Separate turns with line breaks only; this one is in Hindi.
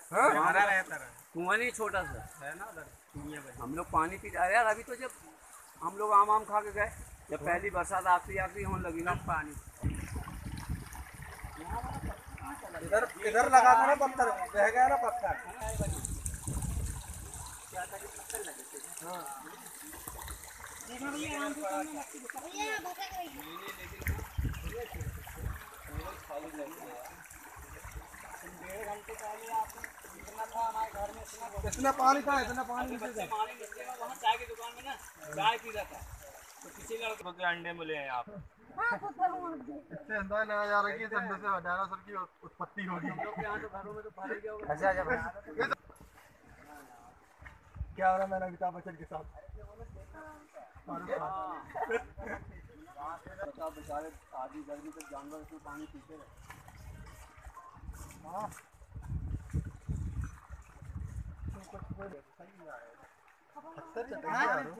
हमारा रहता है
कुआं नहीं छोटा सा
है ना उधर कुइयां बनी।
हम लोग पानी पी रहे यार। अभी तो जब हम लोग आम आम खा के गए, जब पहली बरसात आखिरी आखिरी होने लगी ना,
कम पानी
इधर इधर लगा था ना पत्थर, बह गया ना पत्थर। इतना पानी था, इतना पानी नीचे था।
वहाँ चाय की दुकान में ना चाय पी रहा था, तो किसी लड़के
के अंडे मिले हैं आप।
इससे अंदाजा लगा जा रहा है कि इस अंडे से डायनासोर की उत्पत्ति होगी।
हम लोग के यहाँ तो घरों में तो भर ही गया होगा।
अच्छा अच्छा। क्या हो रहा है मैंने अमिताभ बच्चन के साथ?
बताओ बेचारे आधी गर्मी तक जानवर इसमें पानी पीते रहे।
पत्थर चटक गया।